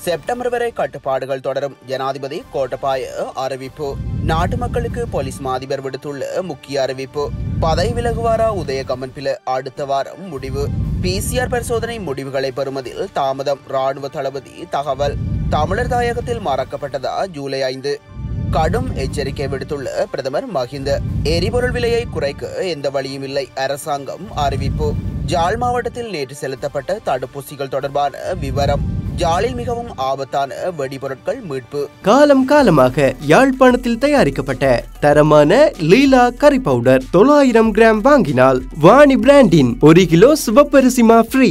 September வரை கட்டுப்பாடுகள் தொடரும். ஜனாதிபதி கோட்டபாய அறிவிப்பு. நாட்டு மக்களுக்கு போலீஸ் மாதிபர் விடுத்துள்ள முக்கிய அறிவிப்பு. பதவி விலகுவாரா உதயகமன்பில அடுத்த வாரம் முடிவு. PCR பரிசோதனை முடிவுகளை பெறுவதில் தாமதம். ராணுவ தளபதி தகவல். தமிழர் தாயகத்தில் மறக்கப்பட்டதா ஜூலை 5. கடும் எச்சரிக்கை விடுத்துள்ள பிரதமர் மஹிந்த. எரிபொருள் விலையை குறைக்க எந்த வழியும் இல்லை, அரசாங்கம் அறிவிப்பு. ஜாழ் மாவட்டத்தில் நேற்று செலுத்தப்பட்ட தடுப்பூசிகள் தொடர்பான விவரம். ஜாலில் மிகவும் ஆபத்தான வெடிபொருட்கள் மீட்பு. காலமாக யாழ்ப்பாணத்தில் தயாரிக்கப்பட்ட தரமான லீலா கரி பவுடர் 900 கிராம் வாங்கினால் வாணி பிராண்டின் 1 கிலோ சுபப்பரிசிமா ஃப்ரீ.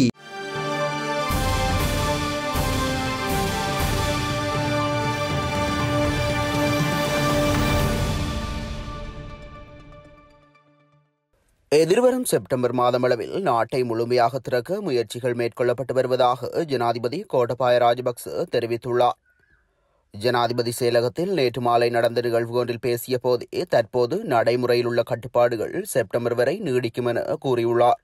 எதிர்வரும் செப்டம்பர் மாதமளவில் நாட்டை முழுமையாக திறக்க முயற்சிகள் மேற்கொள்ளப்பட்டு வருவதாக ஜனாதிபதி கோட்டபாய ராஜபக்ச தெரிவித்துள்ளார். ஜனாதிபதி செயலகத்தில் நேற்று மாலை நடந்த நிகழ்வு ஒன்றில் பேசிய போதே தற்போது நடைமுறையில் உள்ள கட்டுப்பாடுகள் செப்டம்பர் வரை நீடிக்கும் என கூறியுள்ளார்.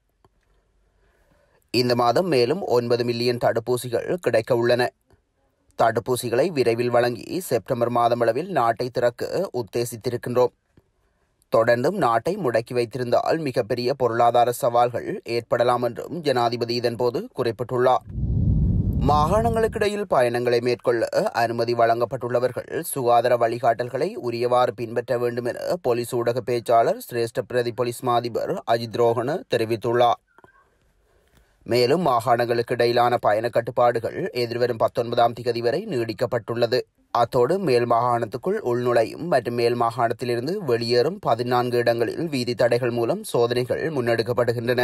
இந்த மாதம் மேலும் 9 மில்லியன் தடுப்பூசிகள் கிடைக்க உள்ளன. தடுப்பூசிகளை விரைவில் வழங்கி செப்டம்பர் மாதமளவில் நாட்டை திறக்க உத்தேசித்திருக்கின்றோம். தொடர்ந்தும் நாட்டை முடக்கி வைத்திருந்தால் மிகப்பெரிய பொருளாதார சவால்கள் ஏற்படலாம் என்றும் ஜனாதிபதி இதன்போது குறிப்பிட்டுள்ளார். மாகாணங்களுக்கிடையில் பயணங்களை மேற்கொள்ள அனுமதி வழங்கப்பட்டுள்ளவர்கள் சுகாதார வழிகாட்டல்களை உரியவாறு பின்பற்ற வேண்டும் என போலீஸ் ஊடக பேச்சாளர் சிரேஷ்ட பிரதி போலீஸ் மாதிபர் அஜித் ரோஹன தெரிவித்துள்ளார். மேலும் மாகாணங்களுக்கு இடையிலான பயண கட்டுப்பாடுகள் எதிர்வரும் 19ஆம் திகதி வரை நீடிக்கப்பட்டுள்ளது. அத்தோடு மேல் மாகாணத்துக்குள் உள்நுழையும் மற்றும் மேல் மாகாணத்திலிருந்து வெளியேறும் 14 இடங்களில் வீதி தடைகள் மூலம் சோதனைகள் முன்னெடுக்கப்படுகின்றன.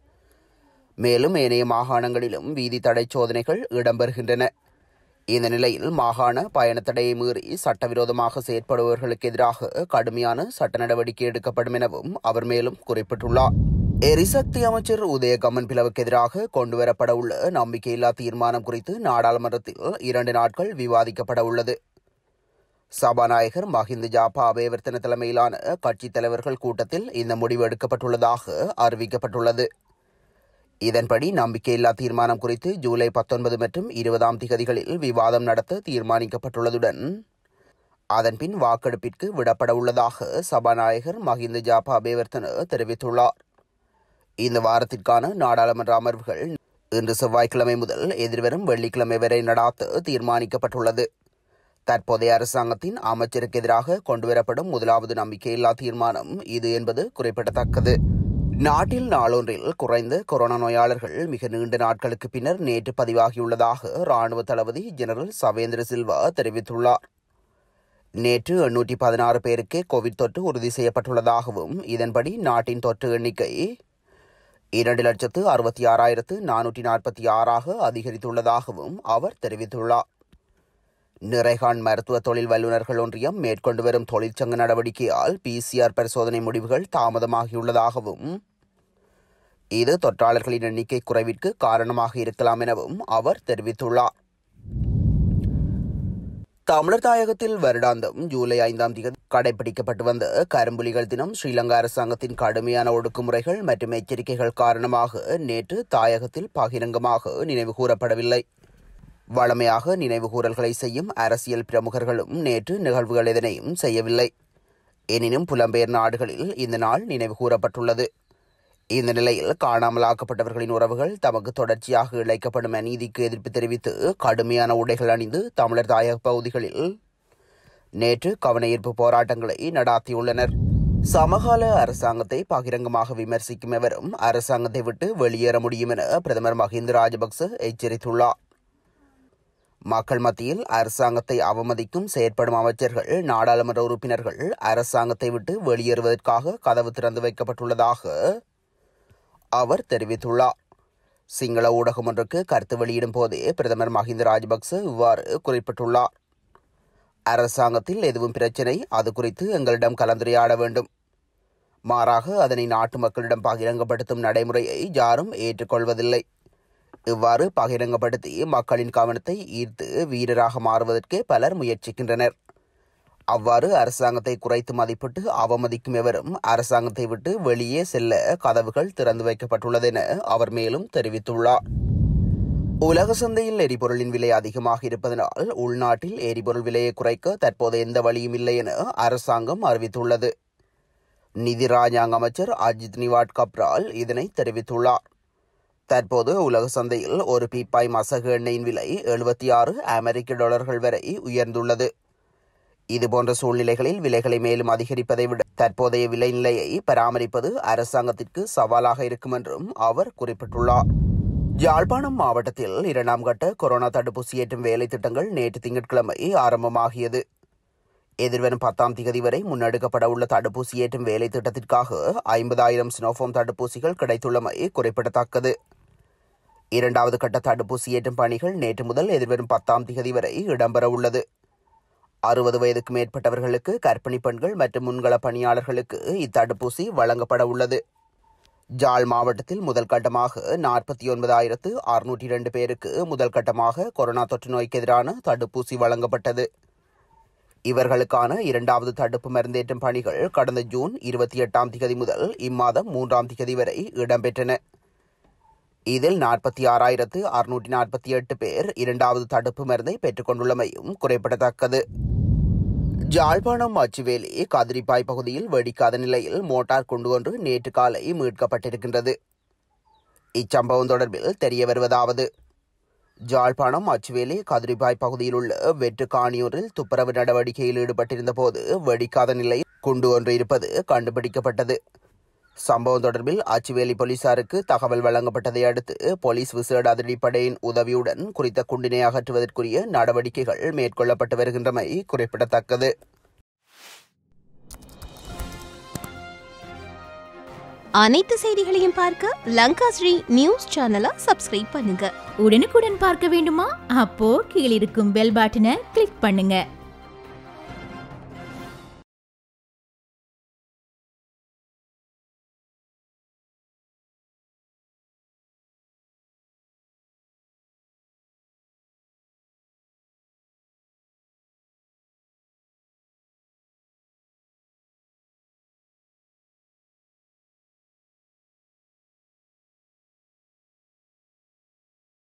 மேலும் ஏனைய மாகாணங்களிலும் வீதி தடை சோதனைகள் இடம்பெறுகின்றன. இந்த நிலையில் மாகாண பயண தடையை மீறி சட்டவிரோதமாக செயற்படுபவர்களுக்கு எதிராக கடுமையான சட்ட நடவடிக்கை எடுக்கப்படும் எனவும் அவர் மேலும் குறிப்பிட்டுள்ளார். எரிசக்தி அமைச்சர் உதயகமன்பிலவுக்கு எதிராக கொண்டுவரப்பட உள்ள நம்பிக்கையில்லா தீர்மானம் குறித்து நாடாளுமன்றத்தில் 2 நாட்கள் விவாதிக்கப்பட உள்ளது. சபாநாயகர் மஹிந்த ஜாபா அபேவர்த்தன தலைமையிலான கட்சித் தலைவர்கள் கூட்டத்தில் இந்த முடிவு எடுக்கப்பட்டுள்ளதாக அறிவிக்கப்பட்டுள்ளது. இதன்படி நம்பிக்கையில்லா தீர்மானம் குறித்து ஜூலை 19 மற்றும் 20ஆம் திகதிகளில் விவாதம் நடத்த தீர்மானிக்கப்பட்டுள்ளதுடன் அதன்பின் வாக்கெடுப்பிற்கு விடப்பட உள்ளதாக சபாநாயகர் மஹிந்த ஜாபா அபேவர்த்தன தெரிவித்துள்ளார். இந்த வாரத்திற்கான நாடாளுமன்ற அமர்வுகள் இன்று செவ்வாய்க்கிழமை முதல் எதிர்வரும் வெள்ளிக்கிழமை வரை நடாத்த தீர்மானிக்கப்பட்டுள்ளது. தற்போதைய அரசாங்கத்தின் அமைச்சருக்கு எதிராக கொண்டுவரப்படும் முதலாவது நம்பிக்கையில்லா தீர்மானம் இது என்பது குறிப்பிடத்தக்கது. நாட்டில் நாளொன்றில் குறைந்த கொரோனா நோயாளர்கள் மிக நீண்ட நாட்களுக்கு பின்னர் நேற்று பதிவாகியுள்ளதாக ராணுவ தளபதி ஜெனரல் சவேந்திர சில்வா தெரிவித்துள்ளார். நேற்று 816 பேருக்கே கோவிட் தொற்று உறுதி செய்யப்பட்டுள்ளதாகவும் இதன்படி நாட்டின் தொற்று எண்ணிக்கை 2,66,446 அதிகரித்துள்ளதாகவும் அவர் தெரிவித்துள்ளார். நிறைகான் மருத்துவ தொழில் வல்லுநர்கள் ஒன்றியம் மேற்கொண்டு வரும் தொழிற்சங்க நடவடிக்கையால் PCR பரிசோதனை முடிவுகள் தாமதமாகியுள்ளதாகவும் இது தொற்றாளர்களின் எண்ணிக்கை குறைவிற்கு காரணமாக இருக்கலாம் எனவும் அவர் தெரிவித்துள்ளார். தமிழர் தாயகத்தில் வருடாந்தம் ஜூலை 5ஆம் தேதி கடைபிடிக்கப்பட்டு வந்த கரும்புலிகள் தினம் ஸ்ரீலங்கா அரசாங்கத்தின் கடுமையான ஒடுக்குமுறைகள் மற்றும் எச்சரிக்கைகள் காரணமாக நேற்று தாயகத்தில் பகிரங்கமாக நினைவு கூறப்படவில்லை. வழமையாக நினைவுகூறல்களை செய்யும் அரசியல் பிரமுகர்களும் நேற்று நிகழ்வுகள் எதனையும் செய்யவில்லை. எனினும் புலம்பெயர் நாடுகளில் இந்த நாள் நினைவு கூறப்பட்டுள்ளது. இந்த நிலையில் காணாமலாக்கப்பட்டவர்களின் உறவுகள் தமக்கு தொடர்ச்சியாக இழைக்கப்படும் அநீதிக்கு எதிர்ப்பு தெரிவித்து கடுமையான உடைகள் அணிந்து தமிழர் தாயக பகுதிகளில் நேற்று கவனஈர்ப்பு போராட்டங்களை நடாத்தியுள்ளனர். சமகால அரசாங்கத்தை பகிரங்கமாக விமர்சிக்கும் எவரும் அரசாங்கத்தை விட்டு வெளியேற முடியும் என பிரதமர் மஹிந்த ராஜபக்ச எச்சரித்துள்ளார். மக்கள் மத்தியில் அரசாங்கத்தை அவமதிக்கும் செயற்படும் அமைச்சர்கள், நாடாளுமன்ற உறுப்பினர்கள் அரசாங்கத்தை விட்டு வெளியேறுவதற்காக கதவு திறந்து வைக்கப்பட்டுள்ளதாக அவர் தெரிவித்துள்ளார். சிங்கள ஊடகம் ஒன்றுக்கு கருத்து வெளியிடும் போதே பிரதமர் மஹிந்த ராஜபக்ச இவ்வாறு குறிப்பிட்டுள்ளார். அரசாங்கத்தில் எதுவும் பிரச்சினை, அது குறித்து எங்களிடம் கலந்துரையாட வேண்டும். மாறாக அதனை நாட்டு மக்களிடம் பகிரங்கப்படுத்தும் நடைமுறையை யாரும் ஏற்றுக்கொள்வதில்லை. இவ்வாறு பகிரங்கப்படுத்தி மக்களின் கவனத்தை ஈர்த்து வீரராக மாறுவதற்கே பலர் முயற்சிக்கின்றனர். அவ்வாறு அரசாங்கத்தை குறைத்து மதிப்பிட்டு அவமதிக்கும் எவரும் அரசாங்கத்தை விட்டு வெளியே செல்ல கதவுகள் திறந்து வைக்கப்பட்டுள்ளது என அவர் மேலும் தெரிவித்துள்ளார். உலக சந்தையில் எரிபொருளின் விலை அதிகமாக இருப்பதனால் உள்நாட்டில் எரிபொருள் விலையை குறைக்க தற்போது எந்த வழியும் இல்லை என அரசாங்கம் அறிவித்துள்ளது. நிதி ராஜாங்க அமைச்சர் அஜித் நிவாட் கப்ரால் இதனை தெரிவித்துள்ளார். தற்போது உலக சந்தையில் ஒரு பீப்பாய் மசகு எண்ணெயின் விலை 76 அமெரிக்க டாலர்கள் வரை உயர்ந்துள்ளது. இதுபோன்ற சூழ்நிலைகளில் விலைகளை மேலும் அதிகரிப்பதை விட தற்போதைய விலை நிலையை பராமரிப்பது அரசாங்கத்திற்கு சவாலாக இருக்கும் என்றும் அவர் குறிப்பிட்டுள்ளார். யாழ்ப்பாணம் மாவட்டத்தில் 2ஆம் கட்ட கொரோனா தடுப்பூசி ஏற்றும் வேலை திட்டங்கள் நேற்று திங்கட்கிழமை ஆரம்பமாகியது. எதிர்வரும் 10ஆம் தேதி வரை முன்னெடுக்கப்பட உள்ள தடுப்பூசி ஏற்றும் வேலை திட்டத்திற்காக 50,000 சினோஃபார்ம் தடுப்பூசிகள் கிடைத்துள்ளமை குறிப்பிடத்தக்கது. 2வது கட்ட தடுப்பூசி ஏற்றும் பணிகள் நேற்று முதல் எதிர்வரும் 10ஆம் தேதி வரை இடம்பெற உள்ளது. 60 வயதுக்கு மேற்பட்டவர்களுக்கு, கர்ப்பிணி பெண்கள் மற்றும் முன்கள பணியாளர்களுக்கு இத்தடுப்பூசி வழங்கப்பட உள்ளது. ஜாழ் மாவட்டத்தில் முதல் கட்டமாக 49,602 பேருக்கு முதல் கட்டமாக கொரோனா தொற்று நோய்க்கு எதிரான தடுப்பூசி வழங்கப்பட்டது. இவர்களுக்கான 2வது தடுப்பு மருந்தேற்றும் பணிகள் கடந்த ஜூன் 28ஆம் தேதி முதல் இம்மாதம் 3ஆம் தேதி வரை இடம்பெற்றன. இதில் 46,648 பேர் 2வது தடுப்பு மருந்தை பெற்றுக் கொண்டுள்ளமையும் குறிப்பிடத்தக்கது. யாழ்ப்பாணம் அச்சுவேலி கதிரிப்பாய் பகுதியில் வெடிக்காத நிலையில் மோட்டார் குண்டு ஒன்று நேற்று காலை மீட்கப்பட்டிருக்கின்றது. இச்சம்பவம் தொடர்பில் தெரிய வருவதாவது: யாழ்ப்பாணம் அச்சுவேலி கதிரிப்பாய் பகுதியில் உள்ள வெற்று காணியூரில் துப்புரவு நடவடிக்கையில் ஈடுபட்டிருந்த போது வெடிக்காத நிலையில் குண்டு ஒன்று இருப்பது கண்டுபிடிக்கப்பட்டது. சம்பவம் தொடர்பில் அச்சுவேலி போலீசாருக்கு தகவல் வழங்கப்பட்டதை அடுத்து போலீஸ் விசேட அதிரடிப்படையின் உதவியுடன் குறித்த குண்டினை அகற்றுவதற்குரிய நடவடிக்கைகள் மேற்கொள்ளப்பட்டு வருகின்றமை குறிப்பிடத்தக்கது. அனைத்து செய்திகளையும் பார்க்க லங்காஸ்ரீ நியூஸ் சேனலை சப்ஸ்கிரைப் பண்ணுங்க. உடனுக்குடன் பார்க்க வேண்டுமா? அப்போ கீழிருக்கும் பெல் பட்டனை கிளிக் பண்ணுங்க.